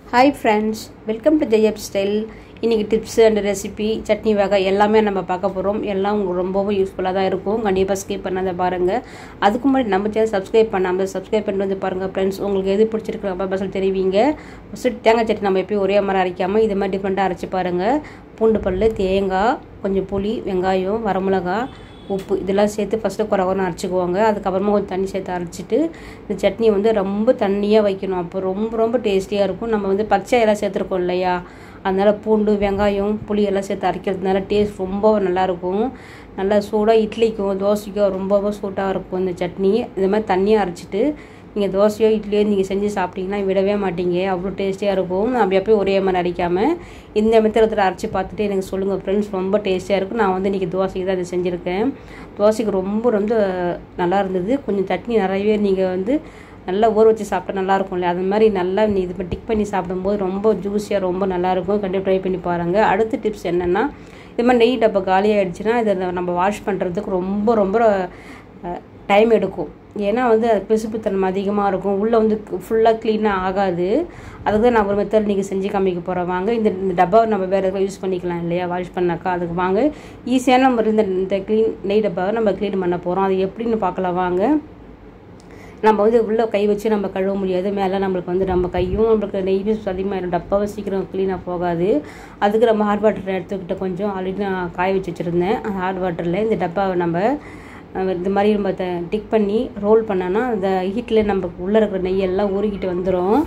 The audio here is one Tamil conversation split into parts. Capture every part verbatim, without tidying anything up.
Hi friends, welcome to Jayab Style. இன்னைக்கு டிப்ஸ் அண்ட் ரெசிபி சட்னி வகை எல்லாமே நம்ம பார்க்க போகிறோம். எல்லாம் உங்களுக்கு ரொம்பவும் யூஸ்ஃபுல்லாக தான் இருக்கும். கண்டிப்பாக ஸ்கிப் பண்ணாத பாருங்கள். அதுக்கு முன்னாடி நம்ம சேனல் சப்ஸ்கிரைப் பண்ணாமல் சப்ஸ்கிரைப் பண்ணிட்டு வந்து பாருங்கள் ஃப்ரெண்ட்ஸ். உங்களுக்கு எது பிடிச்சிருக்கு அப்போ பஸ்ஸில் தெரிவிங்க. ஃபஸ்ட்டு தேங்காய் சட்னி நம்ம எப்பயும் ஒரே மாதிரி அரைக்காமல் இது மாதிரி டிஃப்ரெண்ட்டாக அரைச்சி பாருங்கள். பூண்டு பல், தேங்காய், கொஞ்சம் புளி, வெங்காயம், வரமிளகா, உப்பு இதெல்லாம் சேர்த்து ஃபஸ்ட்டு குறை குறை அரைச்சிக்குவாங்க. அதுக்கப்புறமா கொஞ்சம் தண்ணி சேர்த்து அரைச்சிட்டு இந்த சட்னி வந்து ரொம்ப தண்ணியாக வைக்கணும். அப்போ ரொம்ப ரொம்ப டேஸ்டியாக இருக்கும். நம்ம வந்து பச்சை எல்லாம் சேர்த்துருக்கோம் இல்லையா, அதனால் பூண்டு, வெங்காயம், புளி எல்லாம் சேர்த்து அரைக்கிறதுனால டேஸ்ட் ரொம்ப நல்லாயிருக்கும். நல்லா சூடாக இட்லிக்கும் தோசைக்கும் ரொம்ப சூட்டாக இருக்கும் இந்த சட்னி. இந்த மாதிரி தண்ணியாக அரைச்சிட்டு நீங்கள் தோசையோ இட்லியோ நீங்கள் செஞ்சு சாப்பிட்டீங்கன்னா விடவே மாட்டீங்க, அவ்வளோ டேஸ்டியாக இருக்கும். நான் அப்படி அப்போயே ஒரே மாதிரி அரைக்காமல் இந்த மெத்தடத்தில் அரைச்சி பார்த்துட்டு எனக்கு சொல்லுங்கள் ஃப்ரெண்ட்ஸ். ரொம்ப டேஸ்டியாக இருக்கும். நான் வந்து இன்றைக்கி தோசைக்கு தான் இதை செஞ்சுருக்கேன். தோசைக்கு ரொம்ப ரொம்ப நல்லா இருந்தது. கொஞ்சம் சட்னி நிறையவே நீங்கள் வந்து நல்லா ஊற வச்சு சாப்பிட்டா நல்லாயிருக்கும் இல்லையா, அது மாதிரி நல்லா நீ இது டிக் பண்ணி சாப்பிடும்போது ரொம்ப ஜூஸியாக ரொம்ப நல்லாயிருக்கும். கண்டிப்பாக ட்ரை பண்ணி பாருங்கள். அடுத்த டிப்ஸ் என்னென்னா, இது மாதிரி நெய் டப்பா காலி ஆகிடுச்சுன்னா இதை நம்ம வாஷ் பண்ணுறதுக்கு ரொம்ப ரொம்ப டைம் எடுக்கும். ஏன்னா வந்து அது பிசுப்புத்தன்மை அதிகமாக இருக்கும், உள்ளே வந்து ஃபுல்லாக க்ளீனாக ஆகாது. அதுக்கு தான் நான் ஒரு மெத்தட் நீங்கள் செஞ்சு காமிக்க போகிறேன். வாங்க இந்த இந்த டப்பாவை நம்ம வேறு எதாவது யூஸ் பண்ணிக்கலாம் இல்லையா வாஷ் பண்ணாக்கா. அதுக்கு வாங்க ஈஸியான முறையில் இந்த இந்த க்ளீன் நெய் டப்பாவை நம்ம க்ளீன் பண்ண போகிறோம். அது எப்படின்னு பார்க்கலாம் வாங்க. நம்ம வந்து உள்ளே கை வச்சு நம்ம கழுவ முடியாது. மேலே நம்மளுக்கு வந்து நம்ம கையும் நம்மளுக்கு நெய்யும் அதிகமாக டப்பாவை சீக்கிரம் க்ளீனாக போகாது. அதுக்கு நம்ம ஹாட் வாட்டர் எடுத்துக்கிட்ட கொஞ்சம் ஆல்ரெடி நான் காய வச்சு வச்சுருந்தேன். அந்த ஹாட் வாட்டரில் இந்த டப்பாவை நம்ம இந்த மாதிரி நம்ம டிக் பண்ணி ரோல் பண்ணோன்னா அந்த ஹீட்டில் நம்ம உள்ளே இருக்கிற நெய்யெல்லாம் ஊறிக்கிட்டு வந்துடும்.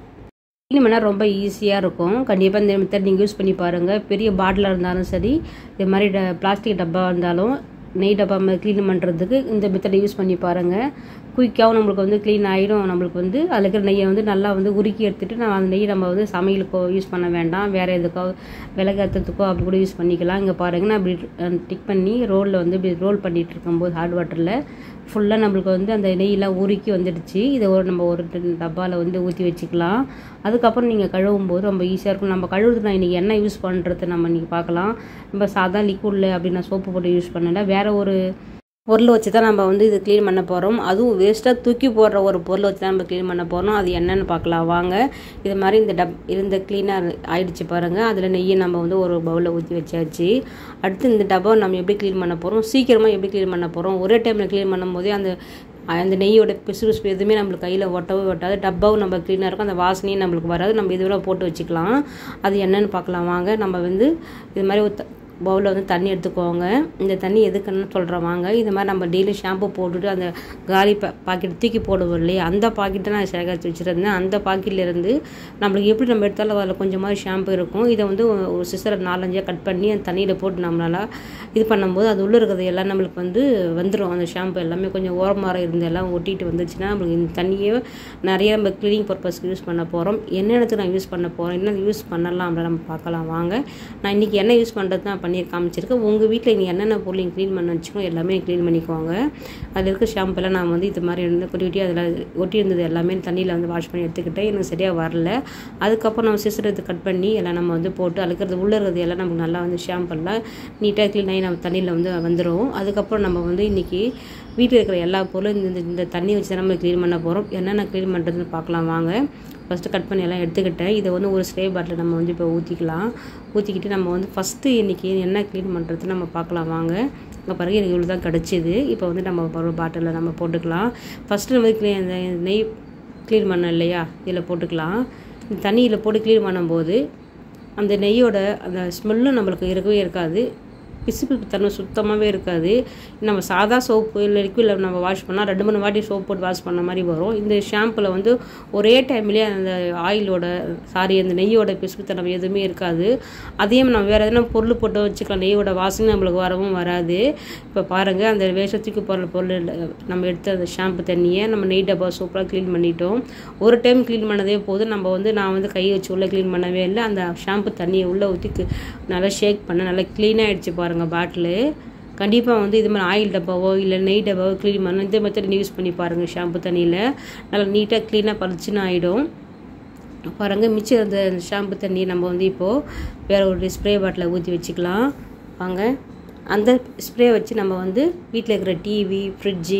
க்ளீன் பண்ணால் ரொம்ப ஈஸியாக இருக்கும். கண்டிப்பாக இந்த மெத்தட் நீங்கள் யூஸ் பண்ணி பாருங்கள். பெரிய பாட்டிலாக இருந்தாலும் சரி, இது மாதிரி ட பிளாஸ்டிக் டப்பா இருந்தாலும் நெய் டப்பா க்ளீன் பண்ணுறதுக்கு இந்த மெத்தடை யூஸ் பண்ணி பாருங்கள். குயிக்காகவும் நம்மளுக்கு வந்து க்ளீன் ஆகிடும். நம்மளுக்கு வந்து அதில் இருக்கிற நெய்யை வந்து நல்லா வந்து உருக்கி எடுத்துகிட்டு நம்ம அந்த நெய் நம்ம வந்து சமையலுக்கோ யூஸ் பண்ண வேண்டாம், வேறு எதுக்கோ விலகு அறுத்துக்கோ அப்படி கூட யூஸ் பண்ணிக்கலாம். இங்கே பாருங்கள், நான் இப்படி டிக் பண்ணி ரோலில் வந்து இப்படி ரோல் பண்ணிகிட்டு இருக்கும்போது ஹாட் வாட்டரில் ஃபுல்லாக நம்மளுக்கு வந்து அந்த நெய்யெலாம் உருக்கி வந்துடுச்சு. இதை ஒரு நம்ம ஒரு டப்பாவில் வந்து ஊற்றி வச்சுக்கலாம். அதுக்கப்புறம் நீங்கள் கழுவும் போது ரொம்ப ஈஸியாக இருக்கும். நம்ம கழுவுறது நான் இன்றைக்கி என்ன யூஸ் பண்ணுறது நம்ம இன்றைக்கி பார்க்கலாம். நம்ம சாதா லிக்விடில் அப்படி நான் சோப்பு போட்டு யூஸ் பண்ணல, வேறு ஒரு பொருளை வச்சு தான் நம்ம வந்து இது க்ளீன் பண்ண போகிறோம். அதுவும் வேஸ்ட்டாக தூக்கி போடுற ஒரு பொருளை வச்சு தான் நம்ம க்ளீன் பண்ண போகிறோம். அது என்னென்னு பார்க்கலாம் வாங்க. இது மாதிரி இந்த டப் இருந்த க்ளீனாக ஆகிடுச்சு பாருங்கள். அதில் நெய்யை நம்ம வந்து ஒரு பவுலில் ஊற்றி வச்சாச்சு. அடுத்து இந்த டப்பாவை நம்ம எப்படி க்ளீன் பண்ண போகிறோம், சீக்கிரமாக எப்படி க்ளீன் பண்ண போகிறோம். ஒரே டைமில் க்ளீன் பண்ணும் போதே அந்த அந்த நெய்யோட பிசு பிசு எதுவுமே நம்மளுக்கு கையில் ஒட்டவே ஒட்டாது. டப்பாவும் நம்ம க்ளீனாக இருக்கும், அந்த வாசனையும் நம்மளுக்கு வராது. நம்ம இதுவரை போட்டு வச்சுக்கலாம். அது என்னென்னு பார்க்கலாம் வாங்க. நம்ம வந்து இது மாதிரி ஒரு பவுலில் வந்து தண்ணி எடுத்துக்கோங்க. இந்த தண்ணி எதுக்குன்னு சொல்கிறேன் வாங்க. இது மாதிரி நம்ம டெய்லி ஷாம்பு போட்டுட்டு அந்த காலி பா பாக்கெட் தூக்கி போடுவோம் இல்லையா, அந்த பாக்கெட்டை நான் சேகரித்து வச்சுருந்தேன். அந்த பாக்கெட்லேருந்து நம்மளுக்கு எப்படி நம்ம எடுத்தாலும் அதில் கொஞ்சமாக ஷாம்பு இருக்கும். இதை வந்து ஒரு சிசரை நாலஞ்சாக கட் பண்ணி அந்த தண்ணியில் போட்டு நம்மளால் இது பண்ணும்போது அது உள்ளே இருக்கிறது எல்லாம் நம்மளுக்கு வந்து வந்துடும். அந்த ஷாம்பு எல்லாமே கொஞ்சம் ஓரமாக இருந்து எல்லாம் ஒட்டிட்டு வந்துச்சுன்னா நம்மளுக்கு இந்த தண்ணியே நிறைய நம்ம க்ளீனிங் பர்பஸ்க்கு யூஸ் பண்ண போகிறோம். என்னென்னத்துக்கு நான் யூஸ் பண்ண போகிறோம், என்ன யூஸ் பண்ணலாம் அப்படி நம்ம பார்க்கலாம் வாங்க. நான் இன்றைக்கி என்ன யூஸ் பண்ணுறது நான் பண்ணி காமிச்சிருக்கேன். உங்கள் வீட்டில் நீங்கள் என்னென்ன பொருள் நீங்கள் க்ளீன் பண்ண வச்சுக்கோ எல்லாமே க்ளீன் பண்ணிக்குவாங்க. அதில் இருக்க ஷாம்பெல்லாம் நான் வந்து இது மாதிரி இருந்து குட்டி குட்டி அதில் ஒட்டி இருந்தது எல்லாமே தண்ணியில் வந்து வாஷ் பண்ணி எடுத்துக்கிட்டேன். எனக்கு சரியாக வரல. அதுக்கப்புறம் நம்ம சிசர் எடுத்து கட் பண்ணி எல்லாம் நம்ம வந்து போட்டு அழுக்கிறது உள்ளே இருக்கிறது எல்லாம் நமக்கு நல்லா வந்து ஷாம்பெல்லாம் நீட்டாக க்ளீன் ஆகி நம்ம தண்ணியில் வந்து வந்துடும். அதுக்கப்புறம் நம்ம வந்து இன்றைக்கி வீட்டில் இருக்கிற எல்லா பொருளும் இந்த இந்த தண்ணி வச்சு தான் நம்ம க்ளீன் பண்ண போகிறோம். என்னென்ன க்ளீன் பண்ணுறதுன்னு பார்க்கலாம் வாங்க. ஃபஸ்ட்டு கட் பண்ணி எல்லாம் எடுத்துக்கிட்டேன். இதை வந்து ஒரு ஸ்ப்ரே பாட்டில் நம்ம வந்து இப்போ ஊற்றிக்கலாம். ஊற்றிக்கிட்டு நம்ம வந்து ஃபஸ்ட்டு இன்றைக்கி என்ன க்ளீன் பண்ணுறது நம்ம பார்க்கலாம் வாங்க. இங்கே பிறகு எனக்கு இவ்வளோ தான் கிடச்சிது. இப்போ வந்து நம்ம ஒரு பாட்டிலில் நம்ம போட்டுக்கலாம். ஃபஸ்ட்டு நம்ம க்ளீன் அந்த நெய் க்ளீன் பண்ணோம் இல்லையா, இதில் போட்டுக்கலாம். இந்த தண்ணியில் போட்டு க்ளீன் பண்ணும்போது அந்த நெய்யோட அந்த ஸ்மெல்லும் நம்மளுக்கு இருக்கவே இருக்காது, பிசுபிசுப்பு தன்மை சுத்தமாகவே இருக்காது. நம்ம சாதா சோப்பு இல்லை லிக்விடில் நம்ம வாஷ் பண்ணால் ரெண்டு மூணு வாட்டி சோப் போட்டு வாஷ் பண்ண மாதிரி வரும். இந்த ஷாம்பில் வந்து ஒரே டைம்லேயே அந்த ஆயிலோட சாரி அந்த நெய்யோட பிசுப்புத்தன்மை எதுவுமே இருக்காது. அதையும் நம்ம வேறு எதனா பொருள் போட்டு வச்சுக்கலாம். நெய்யோட வாசனை நம்மளுக்கு வரவும் வராது. இப்போ பாருங்கள், அந்த வேஷத்துக்கு போகிற பொருள் நம்ம எடுத்த அந்த ஷாம்பு தண்ணியை நம்ம நெய் டப்பா சூப்பராக க்ளீன் பண்ணிட்டோம். ஒரு டைம் க்ளீன் பண்ணதே போதும். நம்ம வந்து நான் வந்து கையை வச்சு உள்ளே க்ளீன் பண்ணவே இல்லை. அந்த ஷாம்பு தண்ணியை உள்ளே ஊற்றி நல்லா ஷேக் பண்ண நல்லா க்ளீனாக ஆகிடுச்சு பாருங்கள் பாட்டிலு. கண்டிப்பாக வந்து இது மாதிரி ஆயில் டப்பாவோ இல்லை நெய் டப்பாவோ க்ளீன் பண்ண இந்த மெத்தட் யூஸ் பண்ணி பாருங்கள். ஷாம்பு தண்ணியில் நல்லா நீட்டாக க்ளீனாக பறிச்சுன்னு ஆகிடும் பாருங்கள். மிச்சம் அந்த ஷாம்பு தண்ணியை நம்ம வந்து இப்போது வேறு ஒரு ஸ்ப்ரே பாட்டில் ஊற்றி வச்சுக்கலாம் வாங்க. அந்த ஸ்ப்ரே வச்சு நம்ம வந்து வீட்டில் இருக்கிற டிவி, ஃப்ரிட்ஜு,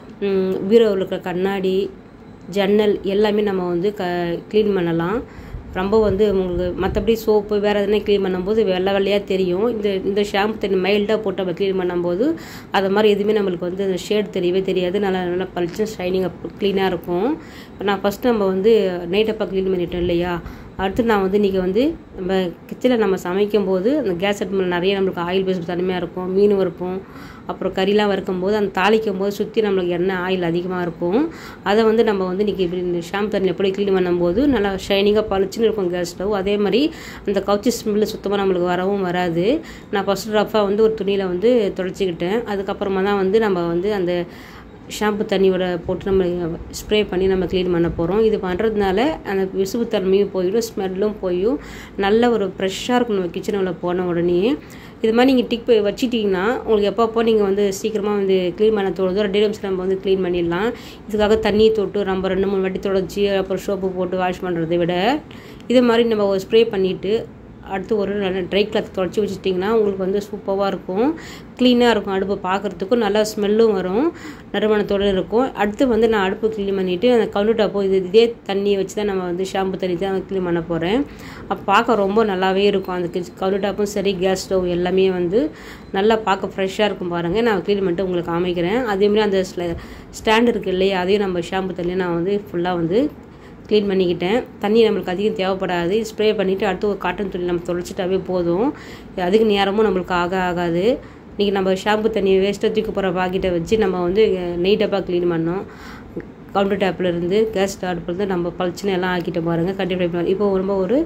பீரோவில் இருக்கிற கண்ணாடி, ஜன்னல் எல்லாமே நம்ம வந்து க க்ளீன் பண்ணலாம். ரொம்ப வந்து உங்களுக்கு மற்றபடி சோப்பு வேறு எதுனா க்ளீன் பண்ணும்போது வெள்ளை வெள்ளையாக தெரியும். இந்த இந்த ஷாம்பு தண்ணி மைல்டாக போட்டு நம்ம க்ளீன் பண்ணும்போது அது மாதிரி எதுவுமே நம்மளுக்கு வந்து அந்த ஷேட் தெரியவே தெரியாது. நல்லா நல்லா பளிச்சு ஷைனிங்காக க்ளீனாக இருக்கும். இப்போ நான் ஃபஸ்ட்டு நம்ம வந்து நைட் அப்போ க்ளீன் பண்ணிட்டோம் இல்லையா, அடுத்து நான் வந்து இன்றைக்கி வந்து நம்ம கிச்சனில் நம்ம சமைக்கும் போது அந்த கேஸ் அடுப்பில் நிறைய நம்மளுக்கு ஆயில் பேஸ்ட் தனிமையாக இருக்கும், மீன் வறுப்போம், அப்புறம் கறிலாம் வறுக்கும்போது அந்த தாளிக்கும் போது சுற்றி நம்மளுக்கு எண்ணெய் ஆயில் அதிகமாக இருக்கும். அதை வந்து நம்ம வந்து இன்றைக்கி இப்படி இந்த ஷாம்பு தண்ணி எப்படி க்ளீன் பண்ணும்போது நல்லா ஷைனிங்காக பளிச்சுன்னு இருக்கும் கேஸ் ஸ்டவ். அதே மாதிரி அந்த கவுச்சி ஸ்மெல்லு சுத்தமாக நம்மளுக்கு வரவும் வராது. நான் ஃபஸ்ட்டு ரஃபாக வந்து ஒரு துணியில் வந்து துடைச்சிக்கிட்டேன். அதுக்கப்புறமா தான் வந்து நம்ம வந்து அந்த ஷாம்பு தண்ணியோட போட்டு நம்ம ஸ்ப்ரே பண்ணி நம்ம க்ளீன் பண்ண போகிறோம். இது பண்ணுறதுனால அந்த விசுவு தன்மையும் போயிடும், ஸ்மெல்லும் போயும் நல்ல ஒரு ஃப்ரெஷ்ஷாக இருக்கும் நம்ம கிச்சனில் போன உடனே. இது மாதிரி நீங்கள் டிக் வச்சுட்டிங்கன்னா உங்களுக்கு எப்பப்போ நீங்கள் வந்து சீக்கிரமாக வந்து க்ளீன் பண்ண தோணுதோ ரெண்டு நிமிஷம் நம்ம வந்து க்ளீன் பண்ணிடலாம். இதுக்காக தண்ணி தொட்டு நம்ம ரெண்டு மூணு வாட்டி தொடச்சி அப்புறம் சோப்பு போட்டு வாஷ் பண்ணுறதை விட இது மாதிரி நம்ம ஒரு ஸ்ப்ரே பண்ணிவிட்டு அடுத்து ஒரு நல்ல ட்ரை கிளாத் தொடச்சி வச்சுட்டிங்கன்னா உங்களுக்கு வந்து சூப்பராக இருக்கும், க்ளீனாக இருக்கும். அடுப்பு பார்க்குறதுக்கும் நல்லா ஸ்மெல்லும் வரும், நறுமணத்தோடு இருக்கும். அடுத்து வந்து நான் அடுப்பு க்ளீன் பண்ணிவிட்டு அந்த கவுண்டர் டாப்போ இது இதே தண்ணியை வச்சு தான் நம்ம வந்து ஷாம்பு தண்ணி தான் க்ளீன் பண்ண போகிறேன். அப்போ பார்க்க ரொம்ப நல்லாவே இருக்கும். அந்த கவுண்டர் டாப்பும் சரி கேஸ் ஸ்டவ் எல்லாமே வந்து நல்லா பார்க்க ஃப்ரெஷ்ஷாக இருக்கும். பாருங்கள், நான் க்ளீன் பண்ணிட்டு உங்களுக்கு காமிக்கிறேன். அதேமாதிரி அந்த ஸ்டாண்ட் இருக்குது இல்லையா, அதையும் நம்ம ஷாம்பு தண்ணியை நான் வந்து ஃபுல்லாக வந்து க்ளீன் பண்ணிக்கிட்டேன். தண்ணி நம்மளுக்கு அதிகம் தேவைப்படாது. ஸ்ப்ரே பண்ணிவிட்டு அடுத்து ஒரு காட்டன் துணி நம்ம தொலைச்சிட்டாவே போதும். அதுக்கு நேரமும் நம்மளுக்கு ஆக ஆகாது. இன்றைக்கி நம்ம ஷாம்பு தண்ணியை வேஸ்ட்டாக தூக்கி போகிற பாக்கெட்டை வச்சு நம்ம வந்து நெய் டப்பா க்ளீன் பண்ணோம். கவுண்டர் டாப்லேருந்து கேஸ் அடுப்புலேருந்து நம்ம பளிச்சுன்னு எல்லாம் ஆக்கிட்டு பாருங்கள். கண்டிப்பாக இப்போ ரொம்ப ஒரு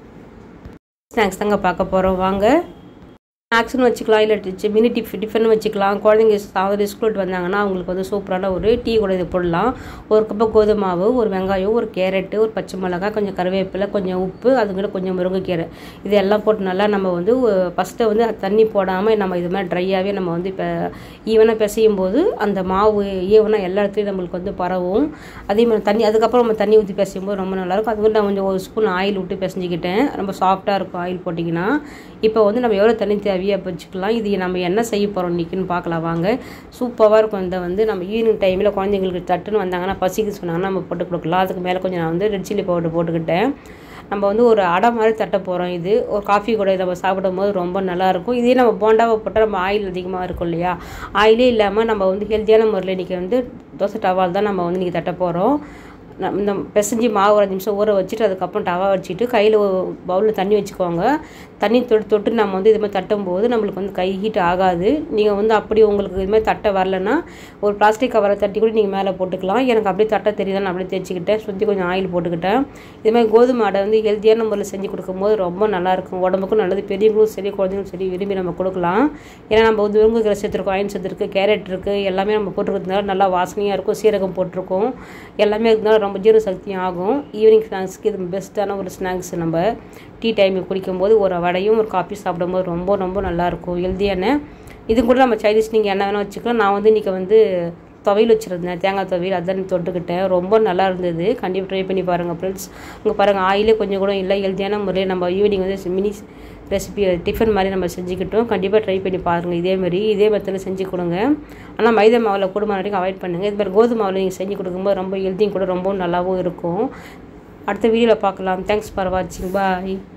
ஸ்நாக்ஸ் தாங்க பார்க்க போகிறோம். வாங்க, ஸ்நாக்ஸ்னு வச்சுக்கலாம், இல்லை மினி டிஃப் டிஃபன் வச்சுக்கலாம். குழந்தைங்க சாதனை ஸ்கூல் வந்தாங்கன்னா அவங்களுக்கு வந்து சூப்பரான ஒரு டீ கூட இது போடலாம். ஒரு கப்பு கோதுமை மாவு, ஒரு வெங்காயம், ஒரு கேரட்டு, ஒரு பச்சை மிளகாய், கொஞ்சம் கருவேப்பிலை, கொஞ்சம் உப்பு, அதுக்கூட கொஞ்சம் முருங்கைக்கீரை, இது எல்லாம் போட்டு நல்லா நம்ம வந்து ஃபஸ்ட்டு வந்து தண்ணி போடாமல் நம்ம இது மாதிரி ட்ரையாகவே நம்ம வந்து இப்போ ஈவனாக பிசையும் போது அந்த மாவு ஈவனாக எல்லா இடத்துலையும் நம்மளுக்கு வந்து பரவும். அதே மாதிரி தண்ணி அதுக்கப்புறம் நம்ம தண்ணி ஊற்றி பிசையும் போது ரொம்ப நல்லாயிருக்கும். அதுக்கு நான் கொஞ்சம் ஒரு ஸ்பூன் ஆயில் விட்டு பிசைஞ்சிக்கிட்டேன். ரொம்ப சாஃப்டாக இருக்கும் ஆயில் போட்டிங்கன்னா. இப்போ வந்து நம்ம எவ்வளோ தண்ணி தேவையோ வச்சுக்கலாம். இது நம்ம என்ன செய்ய போகிறோம் இன்றைக்கின்னு பார்க்கலாம் வாங்க. சூப்பராக இருக்கும். இந்த வந்து நம்ம ஈவினிங் டைமில் குழந்தைங்களுக்கு தட்டுன்னு வந்தாங்கன்னா பசிக்கு சொன்னாங்கன்னா நம்ம போட்டு கொடுக்கலாம். அதுக்கு மேலே கொஞ்சம் நான் வந்து ரெட் சில்லி பவுடர் போட்டுக்கிட்டேன். நம்ம வந்து ஒரு அடை மாதிரி தட்ட போகிறோம். இது ஒரு காஃபி கூட நம்ம சாப்பிடும் போது ரொம்ப நல்லாயிருக்கும். இதே நம்ம போண்டாவை போட்டால் நம்ம ஆயில் அதிகமாக இருக்கும் இல்லையா, ஆயிலே இல்லாமல் நம்ம வந்து ஹெல்த்தியான முறையில் இன்றைக்கி வந்து தோசை டவால் தான் நம்ம வந்து இன்றைக்கி தட்ட போகிறோம். இந்த பிசைஞ்சி மாவு ஒரு அஞ்சு நிமிஷம் ஊற வச்சுட்டு அதுக்கப்புறம் டவா வச்சுட்டு கையில் பவுலில் தண்ணி வச்சுக்கோங்க. தண்ணி தொட்டு தொட்டு நம்ம வந்து இது மாதிரி தட்டும்போது நம்மளுக்கு வந்து கை ஹீட் ஆகாது. நீங்கள் வந்து அப்படி உங்களுக்கு இது மாதிரி தட்ட வரலன்னா ஒரு பிளாஸ்டிக் கவரை தட்டி கூட நீங்கள் மேலே போட்டுக்கலாம். எனக்கு அப்படியே தட்ட தெரியுதா, நான் அப்படியே தேய்ச்சிக்கிட்டேன். சுற்றி கொஞ்சம் ஆயில் போட்டுக்கிட்டேன். இது மாதிரி கோதுமை அடை வந்து ஹெல்த்தியான முறையில் செஞ்சு கொடுக்கும்போது ரொம்ப நல்லாயிருக்கும். உடம்புக்கும் நல்லது, பெரியவங்களும் சரி குழந்தைங்களும் சரி விரும்பி நம்ம கொடுக்கலாம். ஏன்னா நம்ம வந்து முருங்கைக்கீரை சேர்த்துருக்கோம், அயன் சேர்த்துருக்கு, கேரட் இருக்குது, எல்லாமே நம்ம போட்டுருக்கிறதுனால நல்லா வாசனையாக இருக்கும். சீரகம் போட்டிருக்கோம், எல்லாமே இருந்தாலும் ரொம்ப ஜீரண சக்தியும் ஆகும். ஈவினிங் ஸ்நாக்ஸ்க்கு இது பெஸ்ட்டான ஒரு ஸ்நாக்ஸ். நம்ம டீ டைமில் குடிக்கும்போது ஒரு வடையும் ஒரு காஃபி சாப்பிடும்போது ரொம்ப ரொம்ப நல்லாயிருக்கும், ஹெல்த்தியான. இது கூட நம்ம சைனீஸ் நீங்கள் என்ன வேணால் வச்சுக்கலாம். நான் வந்து இன்றைக்கி வந்து துவையல் வச்சுருந்தேன், தேங்காய் துவையல், அதான் தொட்டுக்கிட்டேன். ரொம்ப நல்லா இருந்தது. கண்டிப்பாக ட்ரை பண்ணி பாருங்கள் ஃப்ரெண்ட்ஸ். இங்கே பாருங்கள், ஆயிலே கொஞ்சம் கூட இல்லை, ஹெல்த்தியான முறையில் நம்ம ஈவினிங் வந்து மினி ரெசிபி டிஃபன் மாதிரி நம்ம செஞ்சுக்கிட்டோம். கண்டிப்பாக ட்ரை பண்ணி பாருங்கள். இதேமாதிரி இதே மெத்தடில் செஞ்சு கொடுங்க. ஆனால் மைதா மாவில் கூடுமான வரைக்கும் அவாய்ட் பண்ணுங்கள். இது மாதிரி கோதுமை மாவில் நீங்கள் செஞ்சு கொடுக்கும்போது ரொம்ப ஹெல்த்தியும் கூட ரொம்ப நல்லாவும் இருக்கும். அடுத்த வீடியோவில் பார்க்கலாம். தேங்க்ஸ் ஃபார் வாட்சிங். பாய்.